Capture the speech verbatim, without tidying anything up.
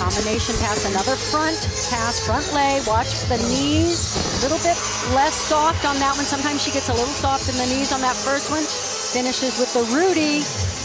Combination pass, another front pass, front lay. Watch the knees, a little bit less soft on that one. Sometimes she gets a little soft in the knees on that first one. Finishes with the Rudy.